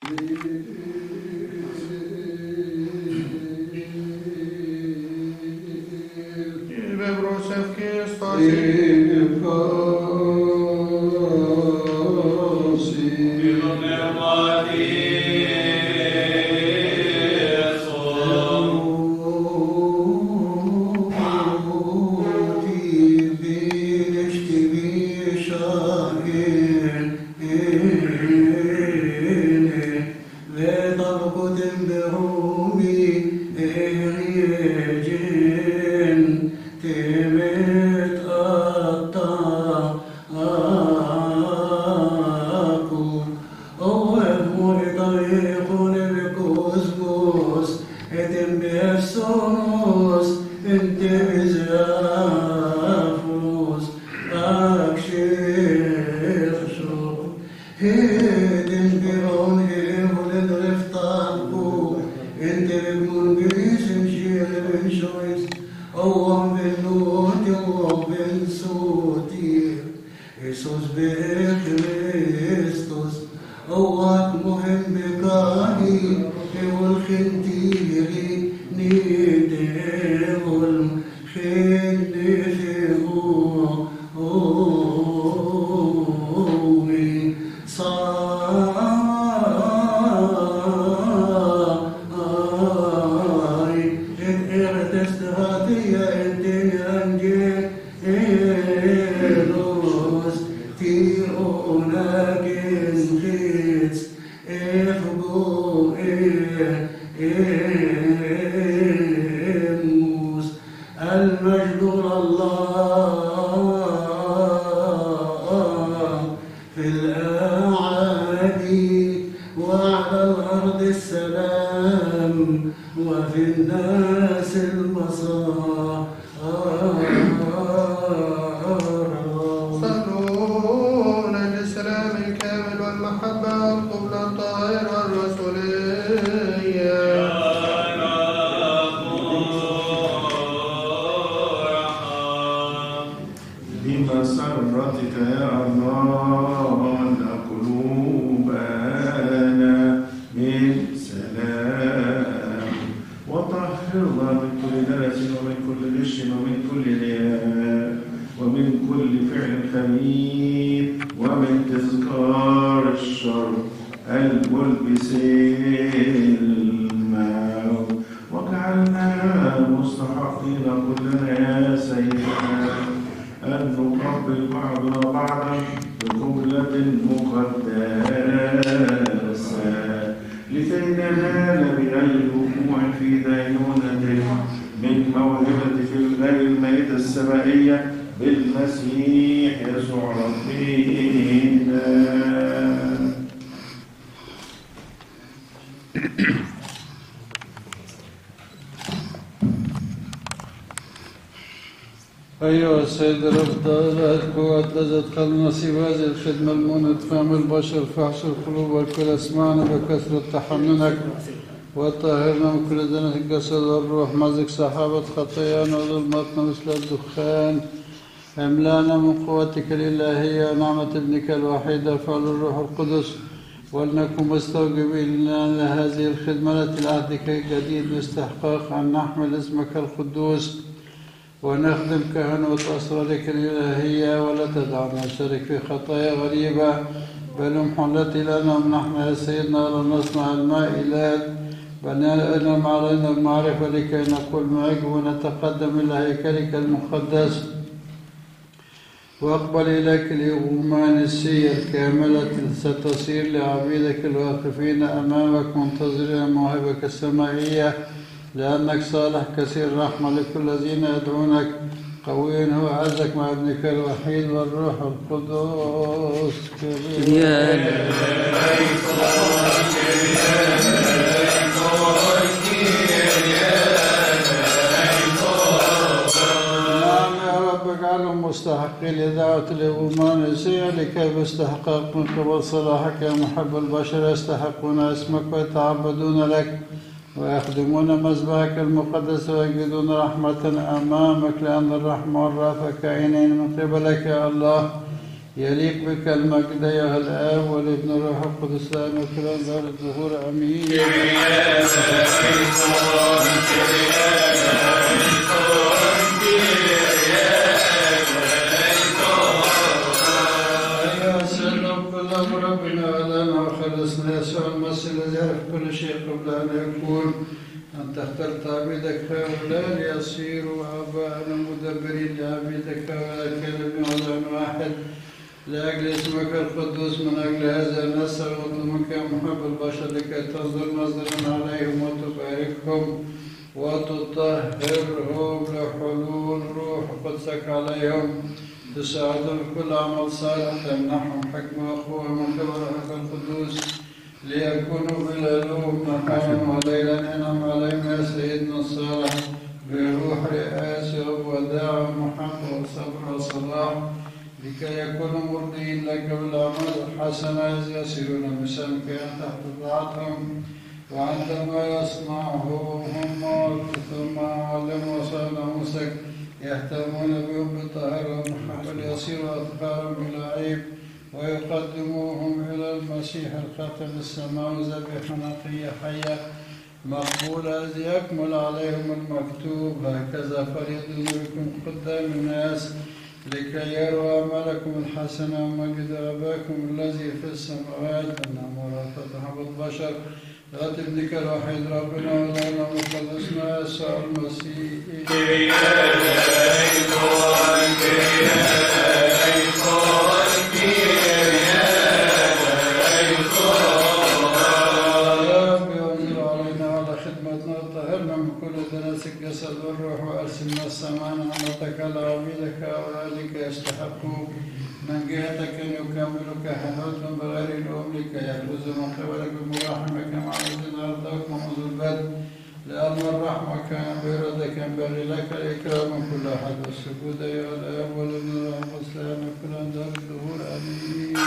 أيها السيد الأفضل القوات التي تدخل نصيب هذه الخدمة المنى فهم البشر فحش القلوب والكل اسمعنا بكثرة تحننك وطهرنا من كل دنس الجسد والروح مزق سحابة خطايانا وظلمتنا مثل الدخان املانا من قوتك الإلهية ونعمة ابنك الوحيد فعل الروح القدس ولنكن مستوجبين لهذه الخدمة التي لعهدك الجديد باستحقاق أن نحمل اسمك القدوس ونخدم كهنوت أسرارك الإلهية ولا تدعنا نشترك في خطايا غريبة بل محلتي لنا ونحن يا سيدنا ولا نصنع المائلات بل نعلم علينا المعرفة لكي نقول معك ونتقدم إلى هيكلك المقدس واقبل إليك اليومانسية الكاملة ستصير لعبيدك الواقفين أمامك منتظرين موهبك السمائية لأنك صالح كثير رحمة لكل الذين يدعونك قوي هو عزك مع ابنك الوحيد والروح القدس اجعلهم مستحقين لدعوة الأمانسية لكي باستحقاق من قبل صلاحك يا محب البشر يستحقون اسمك ويتعبدون لك ويخدمون مذبحك المقدس ويجدون رحمة أمامك لأن الرحمة والرأفة كائنين من قبلك يا الله يليق بك المجد يا الآب والابن الروح القدس لنا في دار الظهور آمين. ربنا ولنا وخلصنا يسوع المسيح الذي يعرف كل شيء قبل أن يكون، أنت اخترت عبيدك هؤلاء ليصيروا آباء مدبرين لعبيدك هؤلاء كلمة واحد لأجل اسمك القدوس. من أجل هذا نسأل ونطلبك يا محب البشر لكي تنظر نظرا عليهم وتباركهم وتطهرهم لحلول روح قدسك عليهم، تساعدهم كل عمل صالح، تمنحهم حكمة وقوة من قبل روحك القدوس ليكونوا بلا لوم نهارا وليلا. انعم عليهم يا سيدنا الصالح بروح رئاسة ووداع ومحبة وصبر وصلاح، لكي يكونوا مرضين لك بالأعمال الحسنة إذ يسيرون بسمك تحت طاعتهم، وعندما يصنعهم ثم علموا وصال ناموسك يهتمون بهم بالطهارة والمحبة ليصيروا أطهارا بلا عيب، ويقدموهم إلى المسيح الخاتم السماوي ذبيحة نقية حية مقبولة إذ يكمل عليهم المكتوب هكذا فليدنوا بكم قدام الناس لكي يروا أعمالكم الحسنة ومجد أباكم الذي في السماوات. إنما ورثة البشر ذات ابنك الوحيد ربنا ولنا وخلصنا يسوع المسيح. الجسد والروح وأرسلنا السماء نعمتك على عبيدك وأولادك يستحقوا من جهتك أن يكملوا كهنوتهم بغير لؤم لكي يحرزوا من قبلك بمراحمك مع وجد أرضك ومنذ البدء، لأن الرحمة كان بإرادك ينبغي لك الإكرام من كل أحد والسجود أيها الآب والابن والروح القدس لنا كل دار الدهور آمين.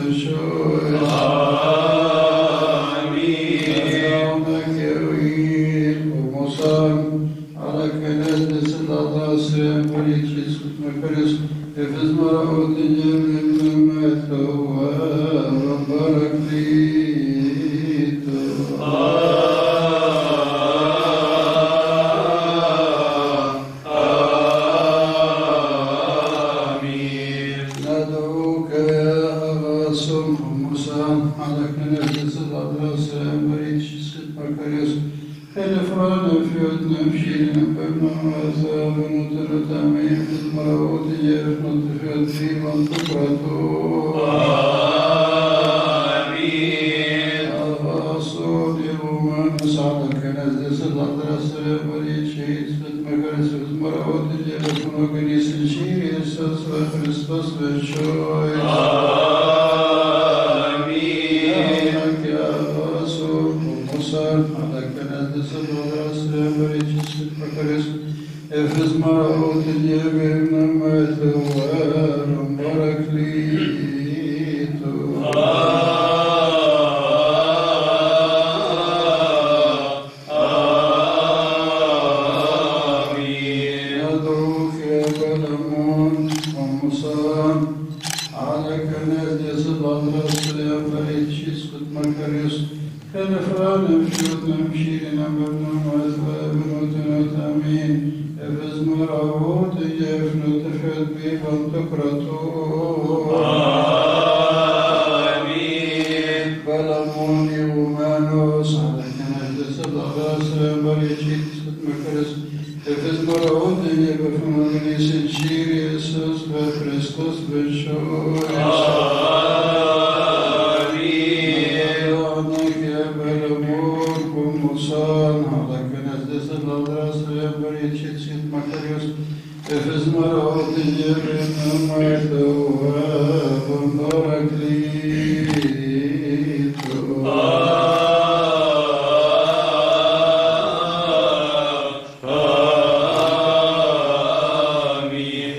Amen. اسكت مكرس افز مرأوت جبل لما تواب وبارك ليتو آمين. ندعوك يا أبا سمح موسى على كنيسة الأبرار السلام بريد اسكت مكرس الفران في ودن مشينا بابنا وعذاب نطرة عمين في المرأوت جيف نطفت في منطقته آمين. الرسول يوم نسعدك نزل الأدرى السلام وليد شهيد سفت مكرس في المرأوت جيف نوكنيس الشير يسوس وخريستوس بالشوي آمين. يا رسول موسى افز مرأوت الجبل لما تواب وبارك ليتو آمين. ندعوك يا بلمون ومصان على كناديس الأطلس السلام فريد شيسكت مكريس الفران في ودن مشينا بابنا وعذاب نطرة عمين افز مرأوت جيف نطفت بيبا تكرتو آمين. بلمون يومانوس على كناديس الأطلس السلام فريد شيسكت مكريس افز مرأوت جيف نوكنيس الشير يسوس وخريستوس بالشوي افز مرأوت الجبل لما تواب وبارك ليتو آمين.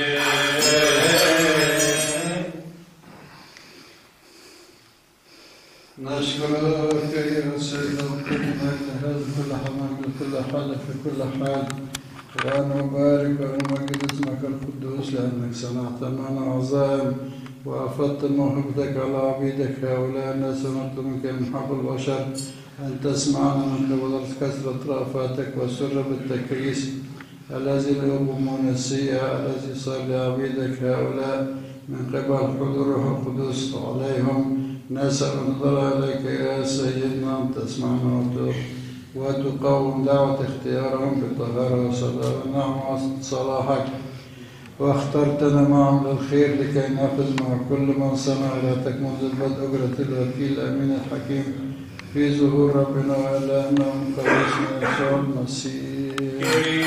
نشكرك يا سيدنا وكلنا هذا كل حمام كل حال في كل حال ونبارك ونمجد اسمك القدوس لأنك صنعت معنا عظائم وأفضت موهبتك على عبيدك هؤلاء الناس ونطلب منك من حق البشر أن تسمعنا من قبل كثرة رأفاتك وسر بالتكريس الذي الأمم السيئة الذي صار لعبيدك هؤلاء من قبل حضور الروح القدس عليهم نسأل نظر إليك يا سيدنا أن تسمعنا وتقوم دعوة اختيارهم بطهارة وصلاة ونعم صلاحك واخترتنا معهم للخير لكي نأخذ مع كل من صنع لا تكمل البدء أجرة الوكيل الأمين الحكيم في ظهور ربنا وإلهنا ومخلصنا يسوع المسيح.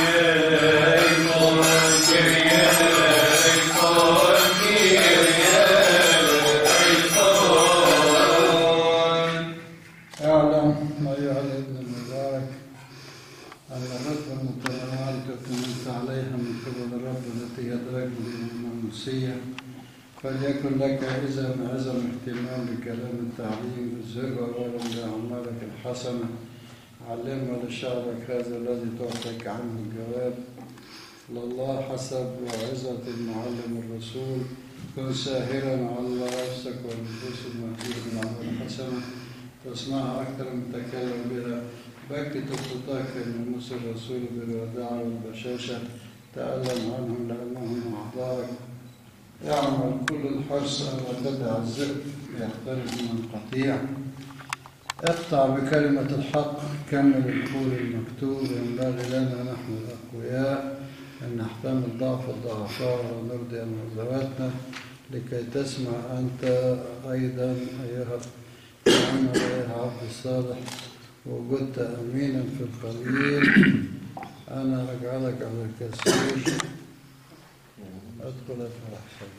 اعلم أيها الابن المبارك أن الرتبة المتنوعة تكلمت عليها من قبل الرب التي أدرك بالناموسية فليكن لك إذا عزم اهتمام بكلام التعليم بالزر وغيرهم لأعمالك الحسنة علمنا لشعبك هذا الذي تعطيك عنه الجواب لله حسب وعظة المعلم الرسول كن ساهرا على نفسك والنفوس المهدية بالأعمال الحسنة تصنعها أكثر من تكلم بها بكت خطاك لناموس الرسول بالوداع والبشاشة تألم عنهم لأنهم أعضاءك اعمل كل الحرص ألا تدع الذئب يقترب من القطيع اقطع بكلمة الحق كمل القول المكتوب ينبغي لنا نحن الأقوياء أن نحتمل ضعف الضعفاء ونرضي عن ذواتنا لكي تسمع أنت أيضا أيها العمل أيها عبد الصالح وجدت أمينا في القليل أنا أجعلك على الكثير أدخل أفرح صدق.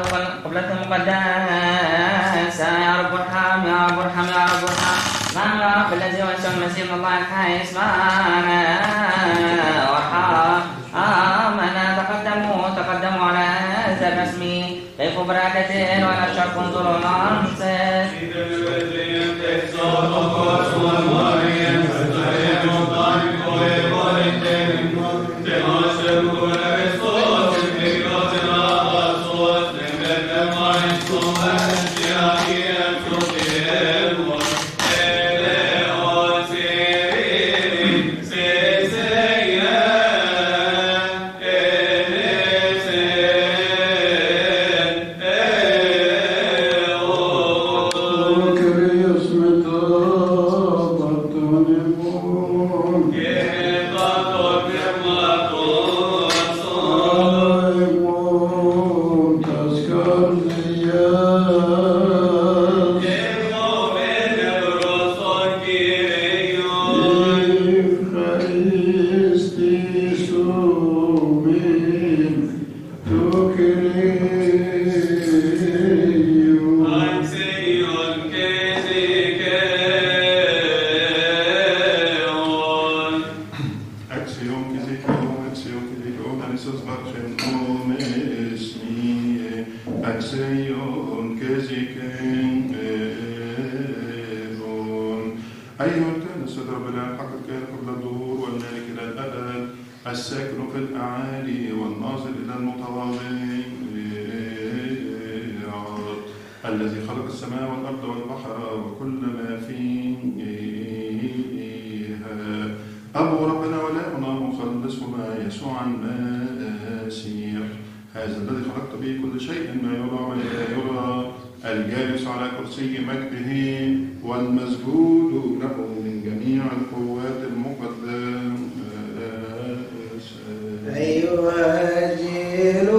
قبلة مقدسة. يا رب ارحم يا رب ارحم يا رب ارحم. نعم يا رب الذي هو يسوع المسيح من الله الحي اسمعنا وارحم. آمنا تقدموا على هذا الرسم كيف بركة ولا شرط انظروا الأنصت. الذي خلق السماء والأرض والبحر وكل ما فيها، أبو ربنا ولاؤنا مخلصنا يسوع المسيح، هذا الذي خلقت به كل شيء ما يرى ولا يرى، الجالس على كرسي مجده والمسجود له من جميع القوات المقدسة. أيها الجيل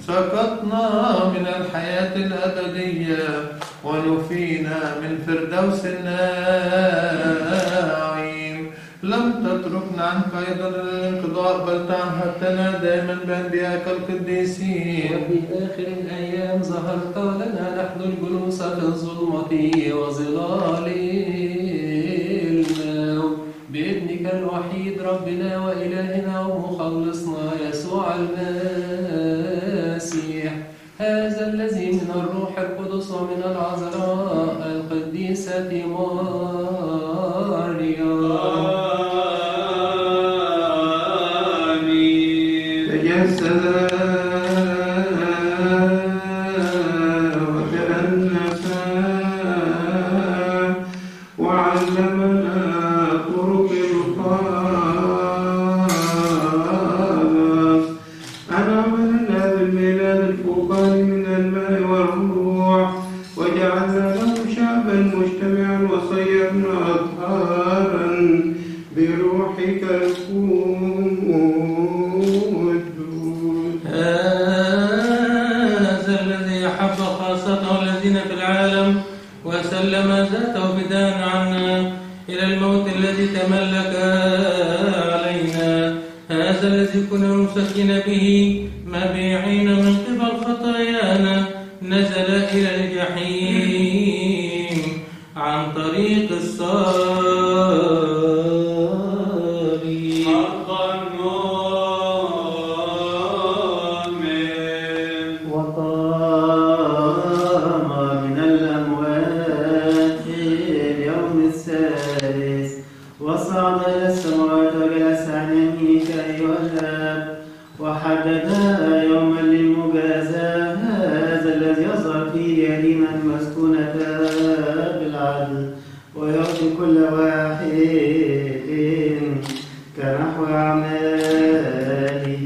سقطنا من الحياة الأبدية ونفينا من فردوس النعيم. لم تتركنا عنك أيضا للانقضاء بل تعهدتنا دائما بأنبيائك القديسين. وفي آخر الأيام ظهرت لنا نحن الجلوس في الظلمة وظلال الموت بابنك الوحيد ربنا وإلهنا ومخلصنا يسوع المسيح، هذا الذي من الروح القدس ومن العذراء القديسة مريم. تجسد وتأنس وعلمنا طرق الخلاص. أنعمنا بالميلاد الفوقاني من الماء والروح وجعلنا له شعبا مجتمعا وصيرنا أطهارا بروحك وسلم ذاته فداء عنا إلى الموت الذي تملك علينا، هذا الذي كنا نسكن به مبيعين من قبل خطايانا نزل إلى الجحيم عن طريق الصليب. وصعد إلى السماوات وجلس عن يمينك أيها الآب، وحددا يوما للمجازاة، هذا الذي يظهر فيه يدينا المسكونة بالعدل ويعطي كل واحد كنحو أعماله.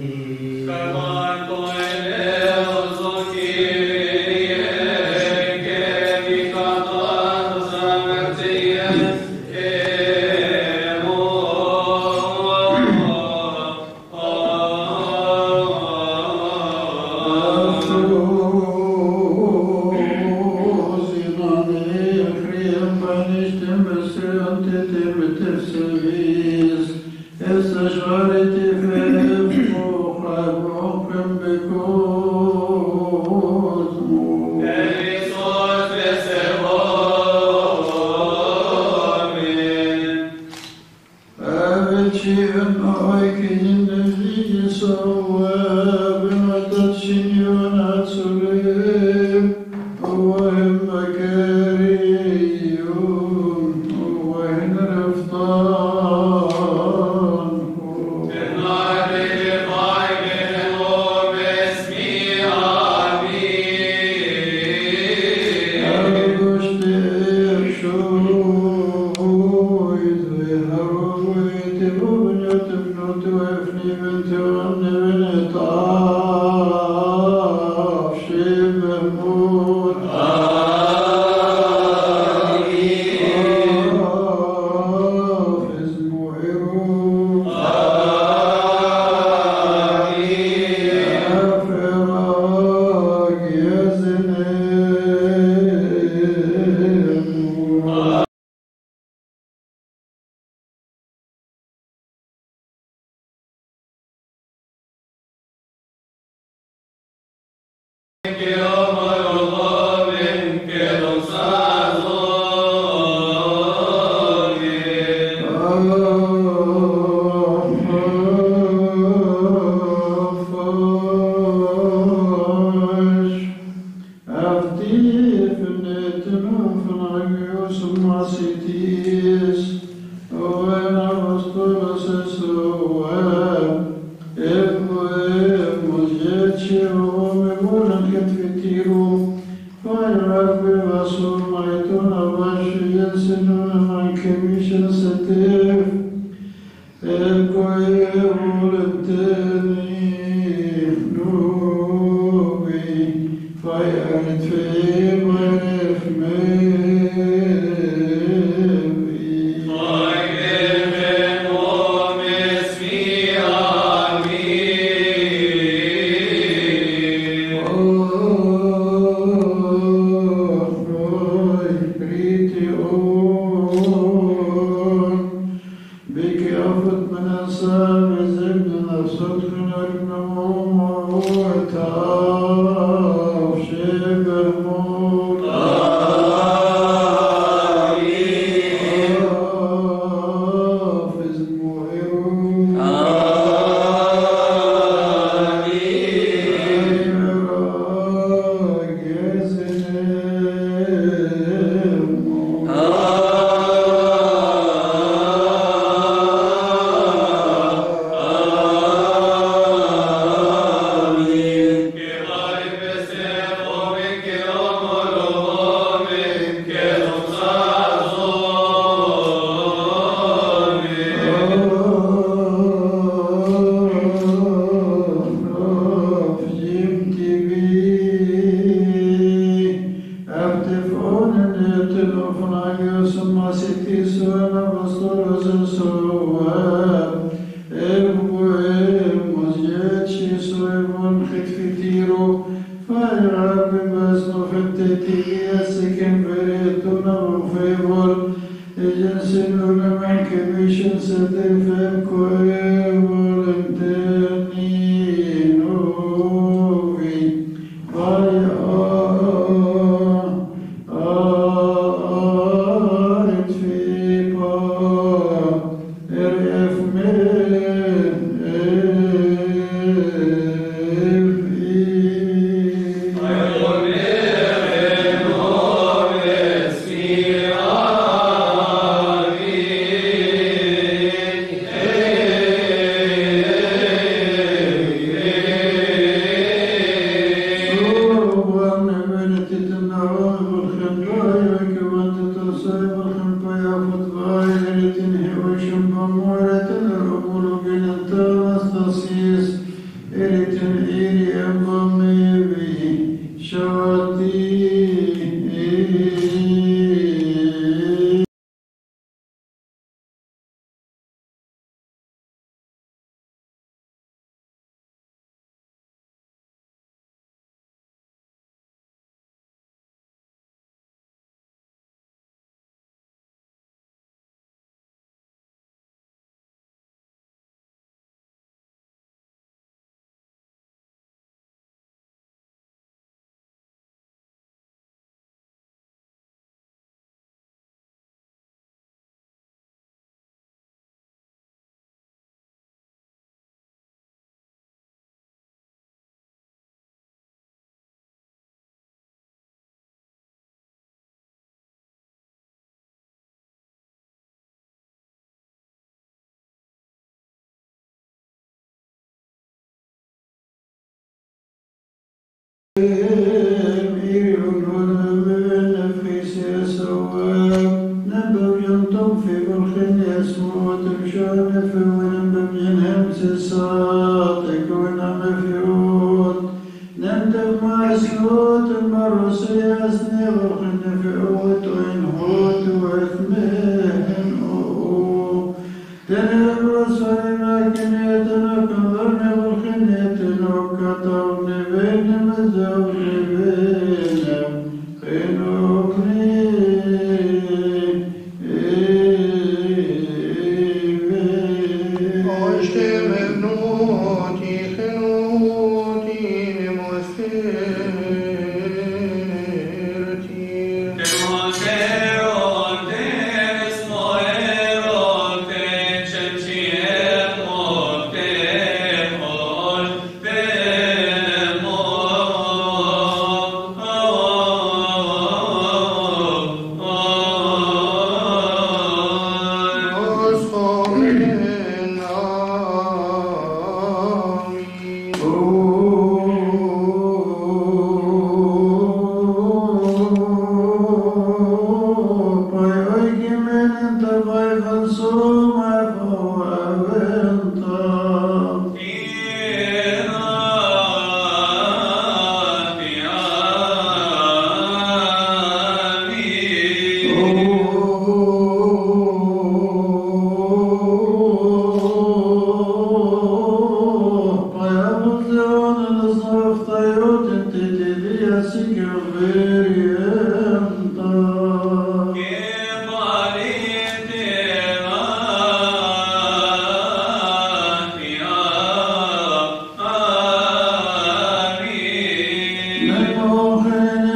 Amen.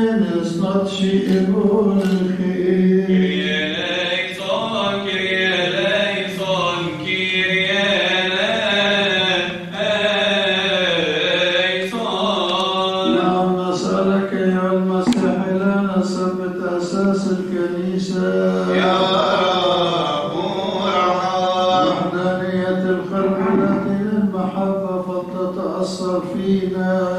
نصنع شيء الخير. نعم نسألك يا المسيح لنا ثبت أساس الكنيسة يا رب وحدانية الخلق التي للمحبة فلتتأثر فينا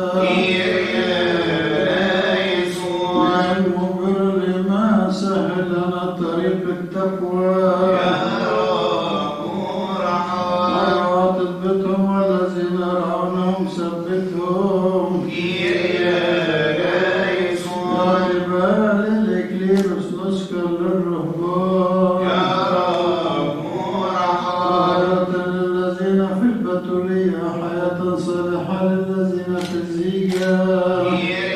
والمبر لما سهل لنا طريق التقوى تثبتهم والذين رعونهم ثبتهم جبال الإكليروس نسكر للرهبان حياة للذين في البتولية حياة صالحة للذين في الزيجة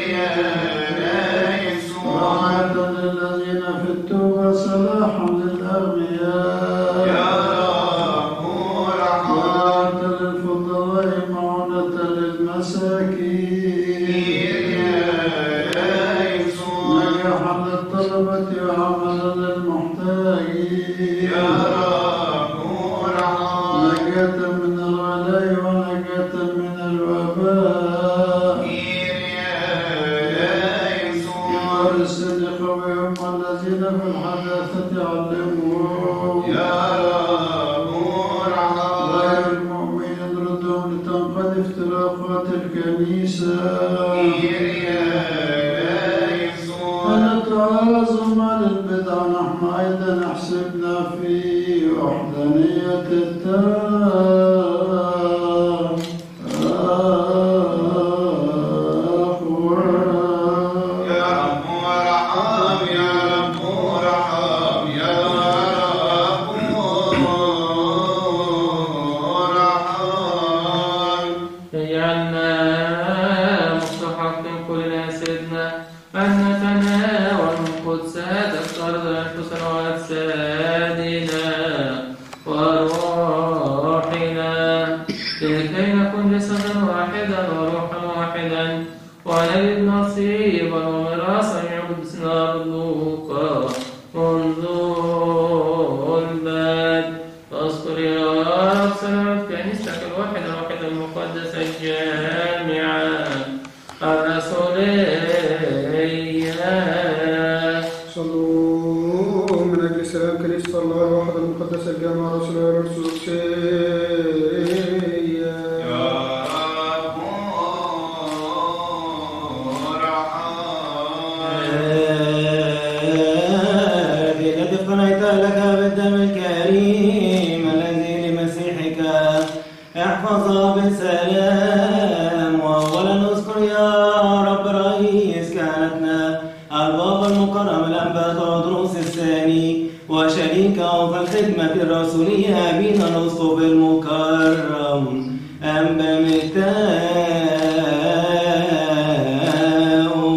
راحة للذين في التوبة صلاحا للأغنياء وراحة للفضلاء معونة للمساكين نجاحا للطلبة وعملا للمحتاجين نجاة من الغلاء ونجاة من الوباء وارسل قويهم الذين في الحداثة علمهم غير المؤمنين ردهم لتنقضي افتراقات الكنيسة ونتعاظم على البدع نحن أيضا حسبنا في وحدانية اجعلنا مستحقين كلنا سيدنا أن نتناول من قدساتك ترضى أنفسنا وأجسادنا وأرواحنا لكي نكون جسدا واحدا وروحا واحدا ونجد نصيبا وميراثا يعود نرضوك منذ البدء. فاذكر يا رب سلامة كنيستك الواحدة المقدسة الجامعة الرسولية. صلوا من أجل سلام كنيسة الله الواحدة المقدسة الجامعة الرسولية الأرثوذكسية. هذه التي اقتنيت لك بالدم الكريم الذي لمسيحك احفظها بسلام. وأولا اذكر يا رب رئيس كهنتنا البابا المكرم الأنبا تودروس الثاني وشريكه في الخدمة الرسولية أبينا الأسقف المكرم أنبا متاو.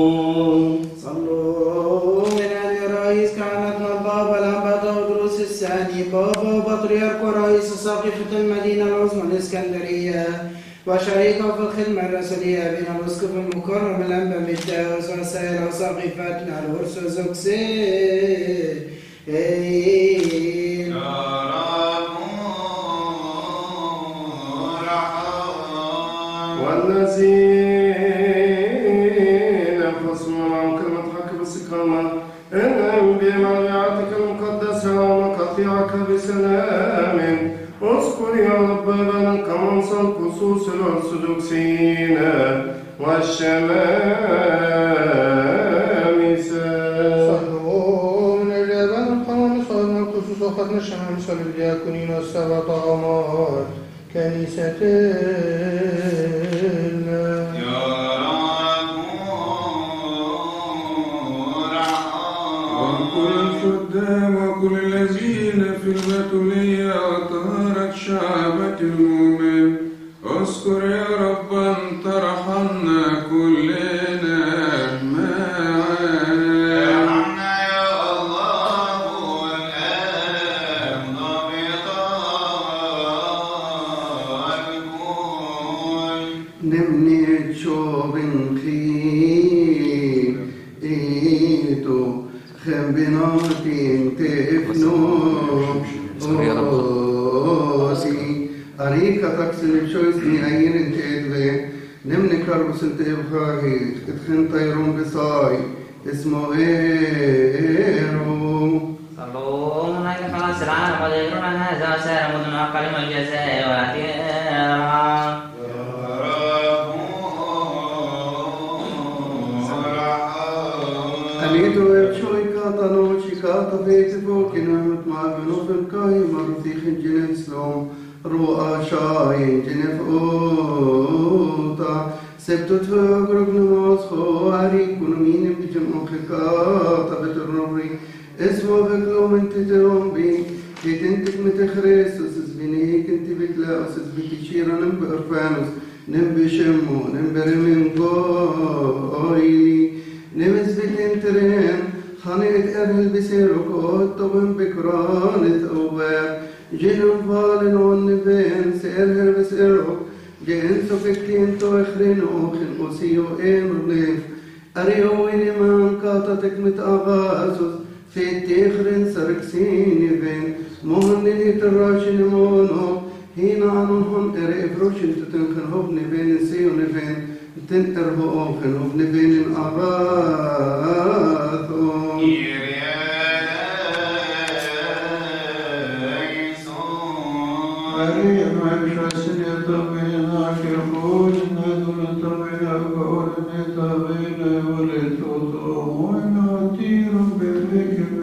صلوا من أجل رئيس كهنتنا البابا الأنبا تودروس الثاني بابا وبطريرك ورئيس ساقفة المدينة العظمى الإسكندرية وشريكه في الخدمة الرسولية بين الأسقف المكرم الأنبا متاوس وسائر ساقفتنا الأرثوذكسيين. والذين خصموا معهم كلمة حق باستقامة انهم بمعرفتك المقدسة ومقاطعك بسلام. اذكر يا رب بنا كمنصى الخصوص الأرثوذكسيين والشمامسة. صلوا من اليابان القانون صلنا الخصوص وخدنا الشمامسة للدياكونين والسبع طغمات كنيسة الله. وكل الخدام وكل الذين في البتولية وطهارة شعبة المؤمن. اذكر يا رب أن ترحمنا كلنا معا. يا الله والآب ضابطا الكل. Nämn ett tjoven krig خم بناتين تفنو أوسي أريكا تكسل بشويسني أين تدوي نمني كربس انت إبخاهي اتخن طيرون بصاي اسمه إيرو صلوا من أجل خلاص العالم قد يجرون هذا وسائر مدن أقل من الجزاء والأخيرة أنيتو يبشوي كاتا نوشي كاتا بيت فوق نعمت مع بنوف الكاي مرثيخ جنف سلوم رؤى شاي جنف أوتا سبتو تفاقرق نماز خو عريق ونمين بجمع خكاتا بترنبري اسمو بكلو من تجرون بي تنتك متخريس وسس بنيك انت بكلا وسس بتشيرا نمب أرفانوس نمب شمو نمب رمين قوي نمز بتنترين خانيت أرهل بسيرك وطبن بكرانت أوباك جنون فالن ونبين سيرهل بسيرك جين سفكتين تو اخرين اوخن اوسيو اين وليف أريو إنمان كاتتك متأغاسوس في تيخرين سركسيني بين مهنني تراشن مونو هنا عنهم إرئف روشن تتنخن هبني بين سيون بين تنقربو اوخن هبني بين الأغاثو عليهم عيشة سنة بين عشر خوش ندر طبيل أقول نتابين ولتوضعون ونعطير بالذكر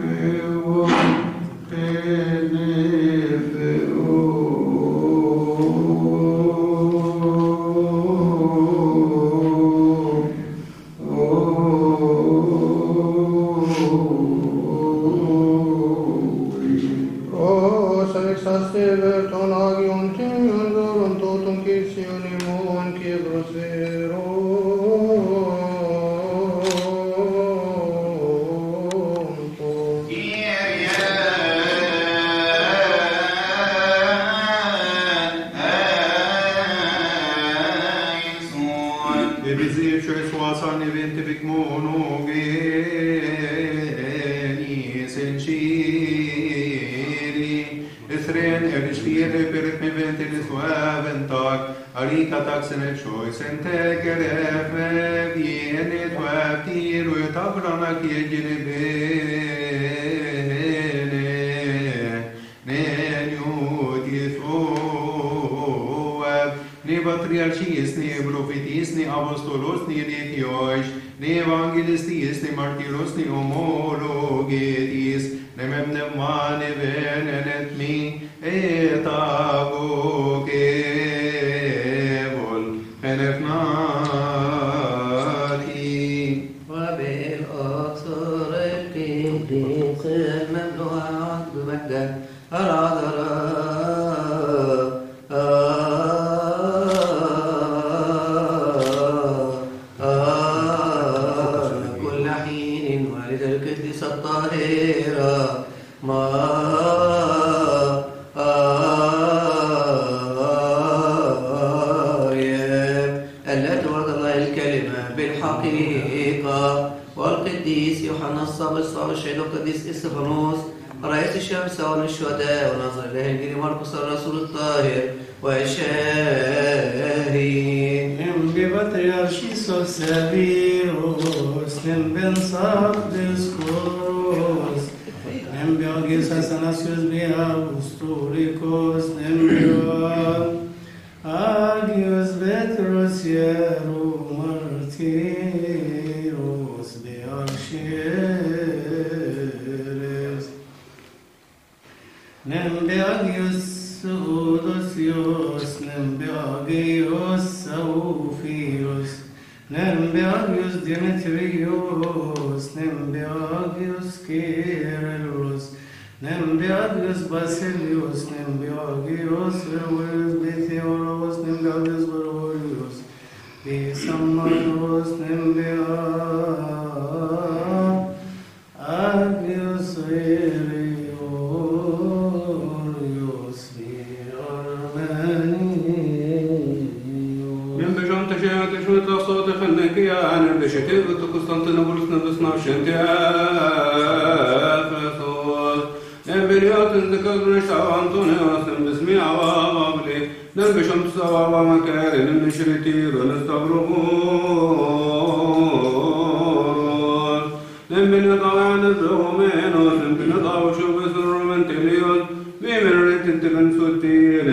صوت خلنك يا أنا بشتي قسطنطينوبولس نبسنا وشنتي تذكر شعوانتوني واسم باسمي عوابلي نم شمس وعوا مكاري نم شريتي ونستغرقون نم بنطاوي عن الزومين واسم بنطاوي شوف سر من تليون بمرة تبن ستير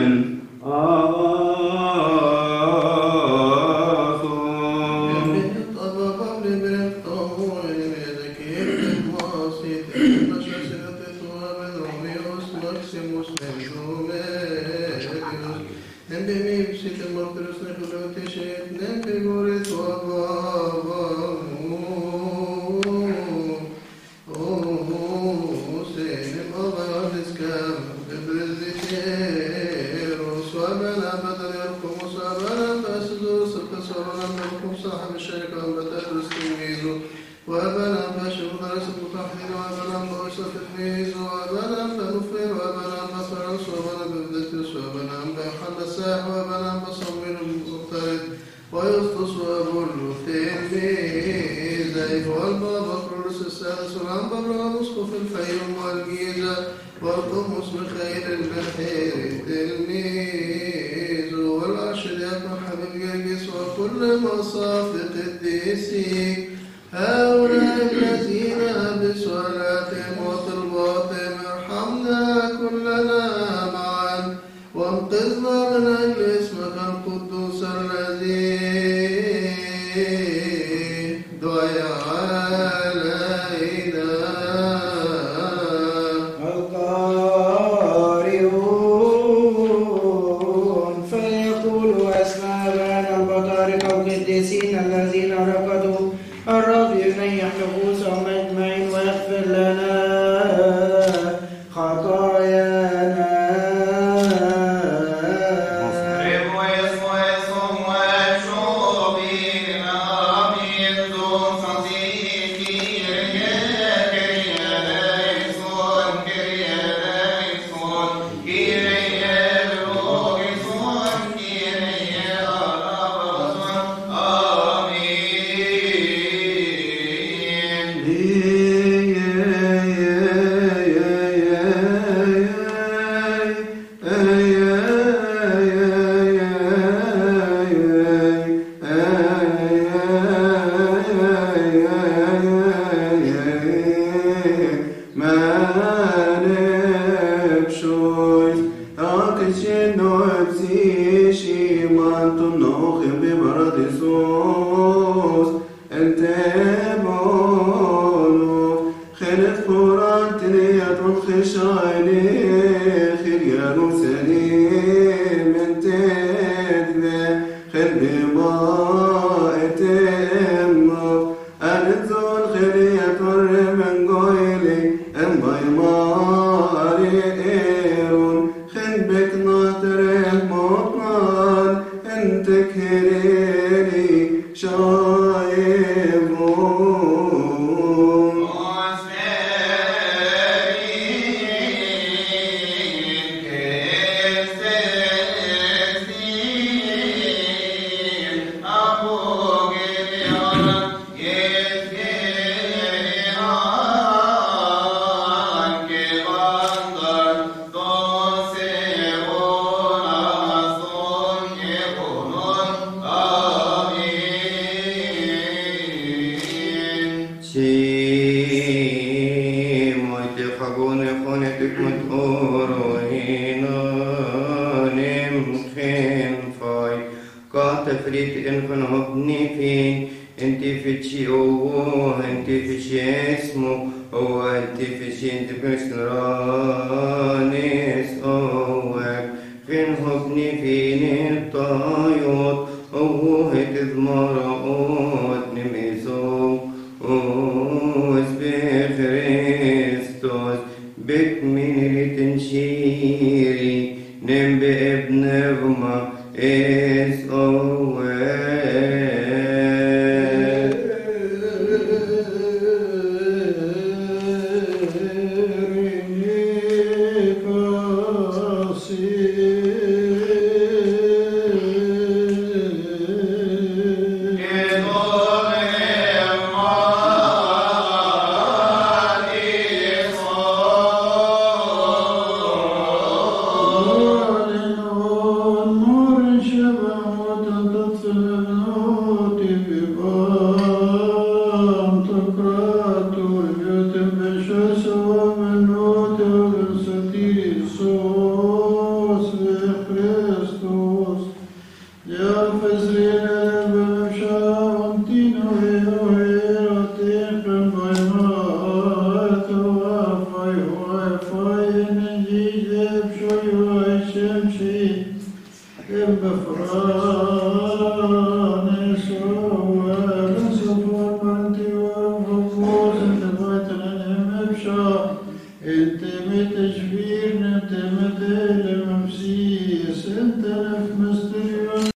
بشار انت بتشبير انت مدل مبسيس انت نف مستريون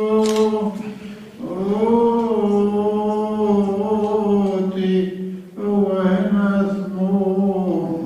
اوتي وهنا ثموم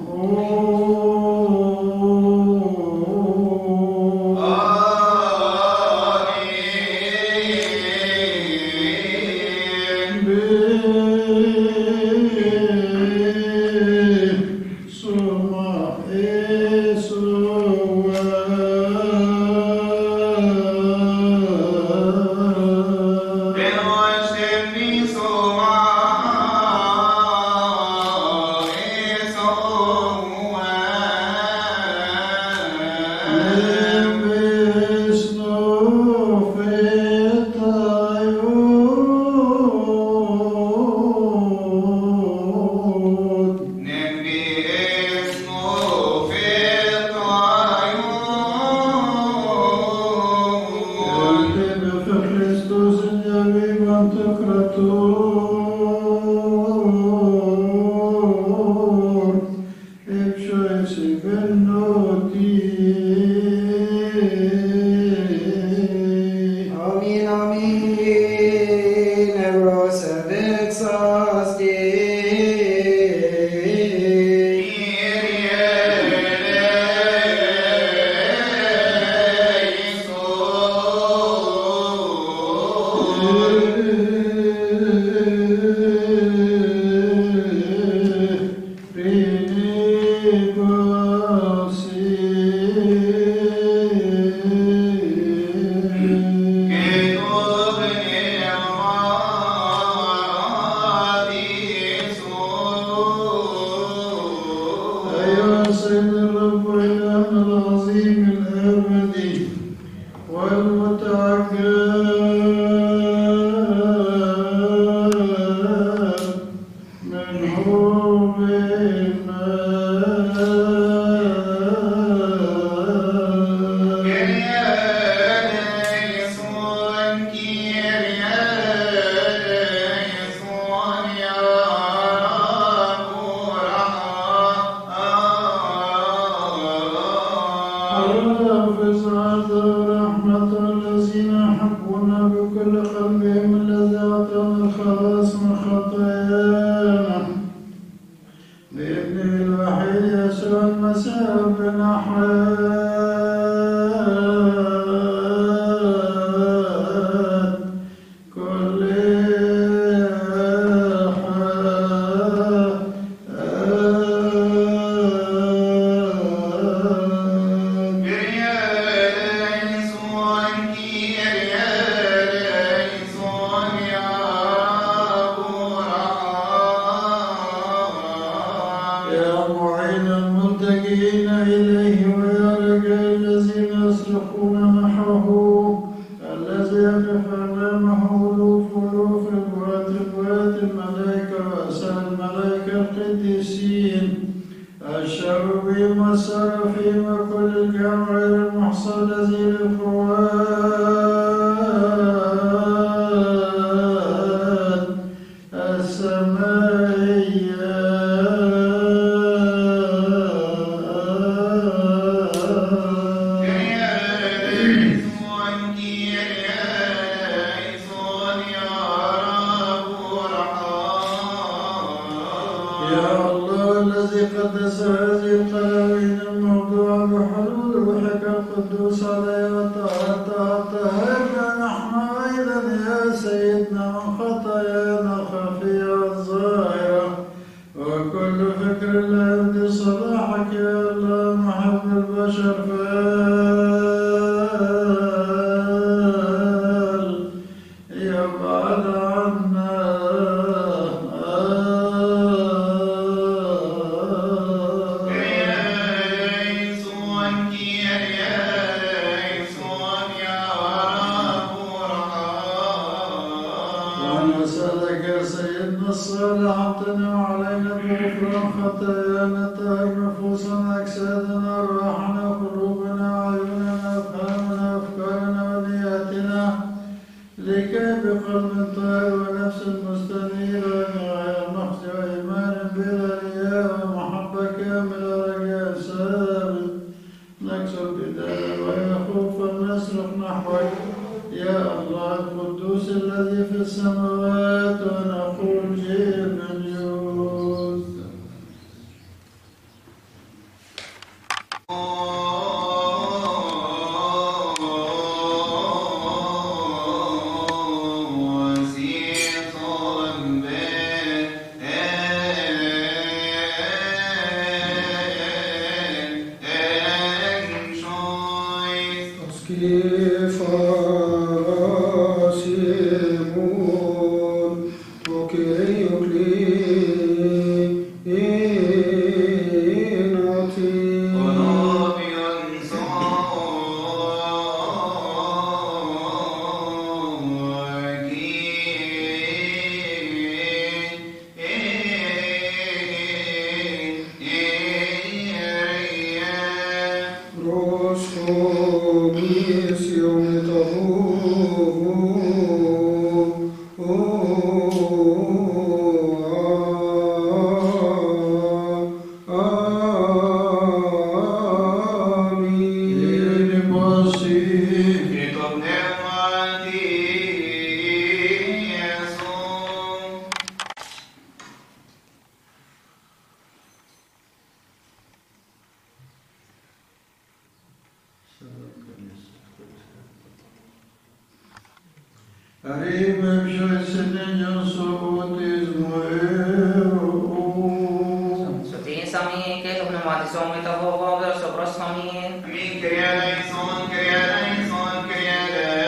Sotin sami ke to pneumati somi to ho ver sopros sami. Amin. Kyrie eleison, Kyrie eleison, Kyrie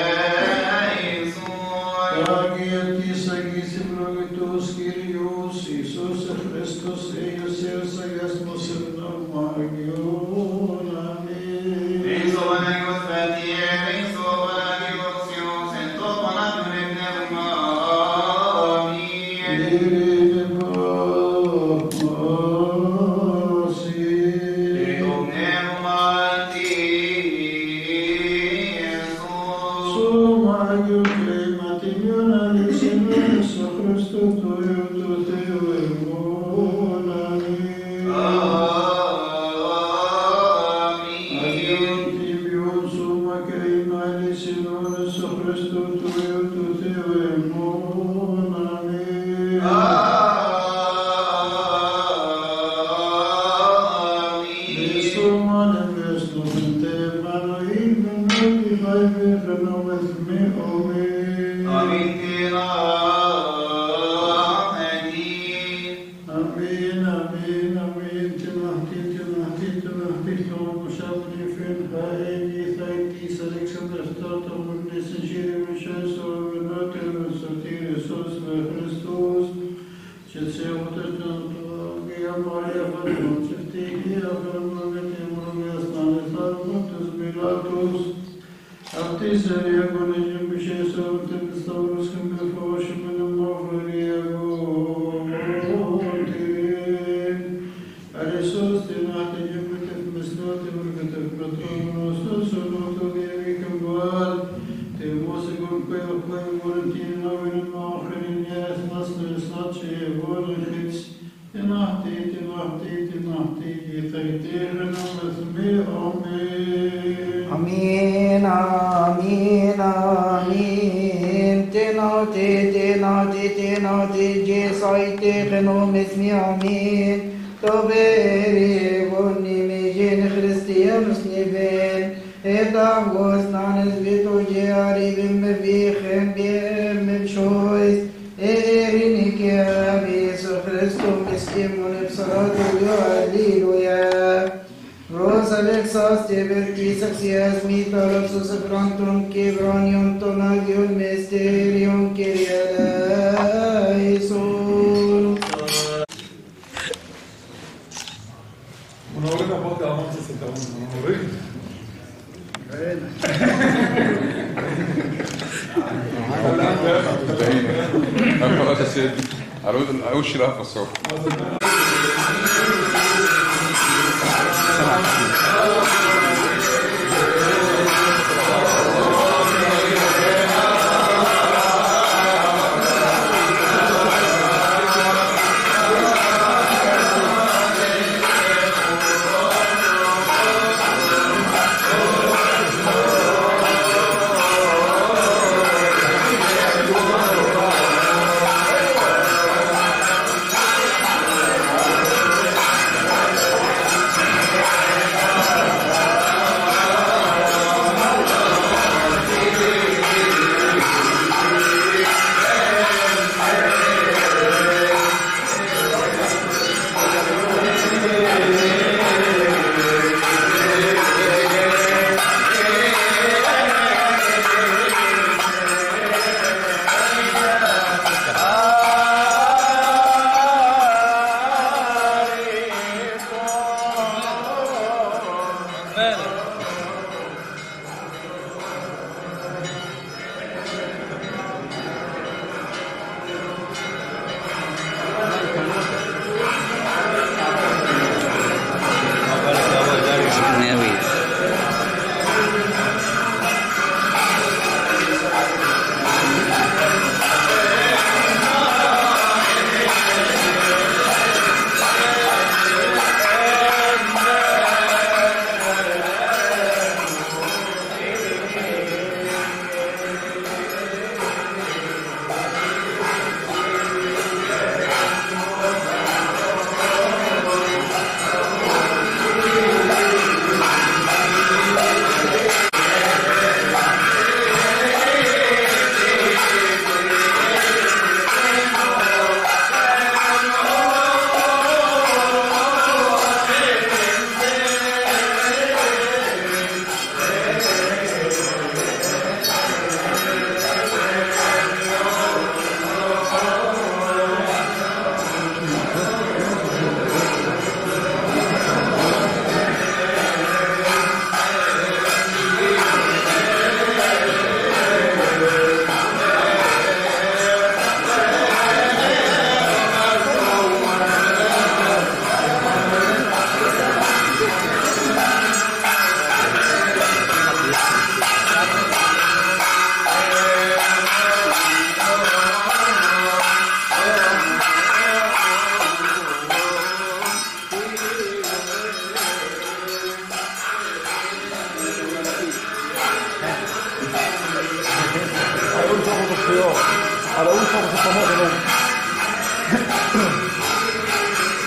eleison. Agiati sagis imlogitus Kyrios, Iisus Christus, eius sagasmos magion. Amen. Benso vanagos fatie, benso vanagos ios, en to vanagos nebne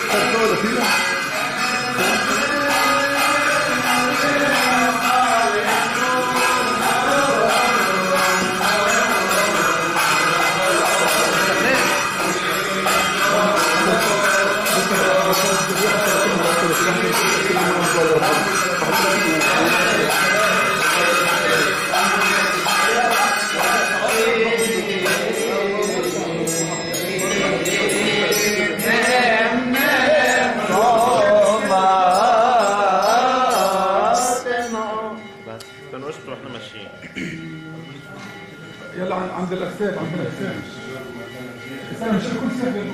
يلا عند الأكتاف عند الأكتاف. استنى مش كل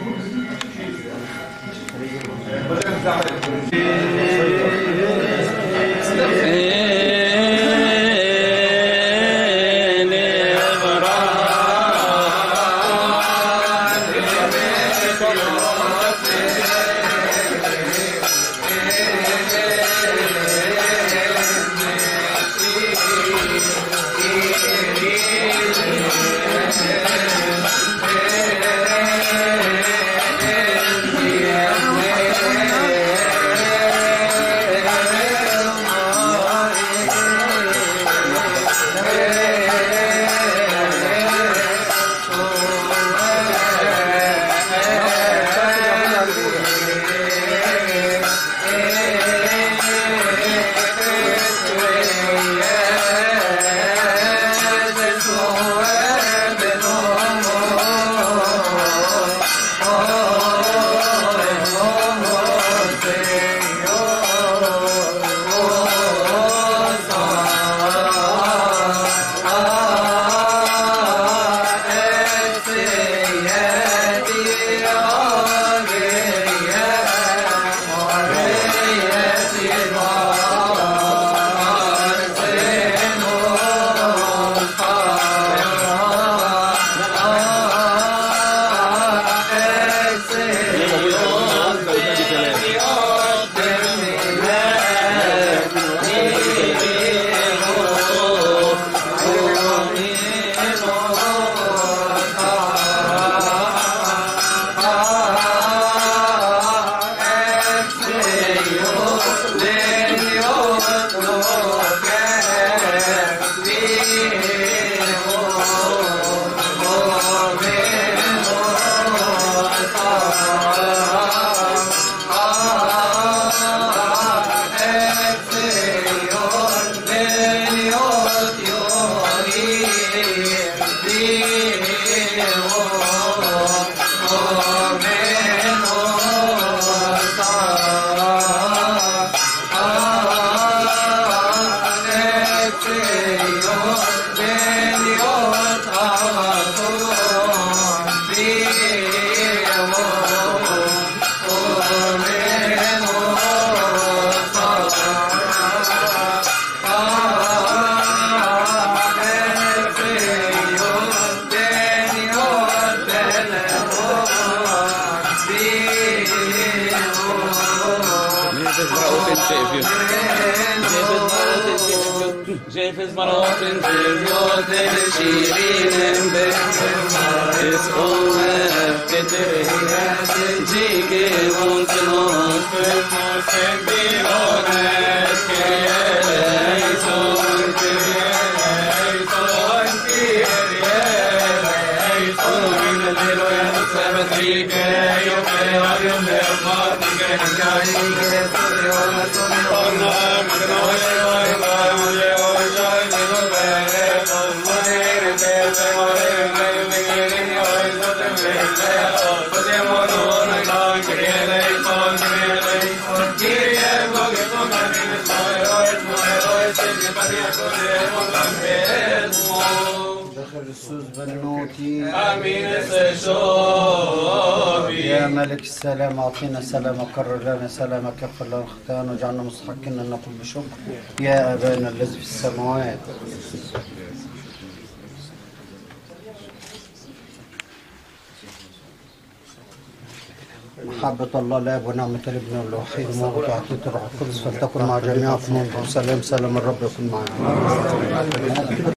Jefes maroten zevyoten shirinem bechis omer keteriyas jike vontenos permos endilones kieison kieison kieison minelelo yasabatrike yopearium lermatike kaike soriola يا ملك السلام أعطينا سلام وكرر لنا سلامك يغفر لنا خطايانا واجعلنا مستحقين أن نقول بشكر يا أبانا الذي في السماوات. محبة الله الآب ونعمة الابن الوحيد وموضوعية الروح القدس فلتكن مع جميع أفنون وسلام الرب يكون معنا.